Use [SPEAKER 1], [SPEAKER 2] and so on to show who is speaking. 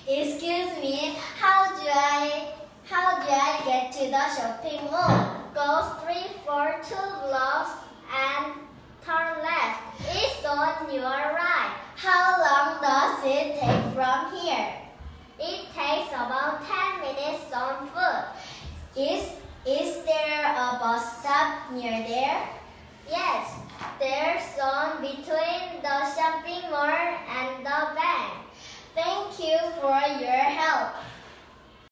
[SPEAKER 1] Excuse me, how do I get to the shopping mall? Go straight for 2 blocks and turn left. It's on your right. How long does it take from here? It takes about 10 minutes on foot. Is there a bus stop near there? Yes, there's one between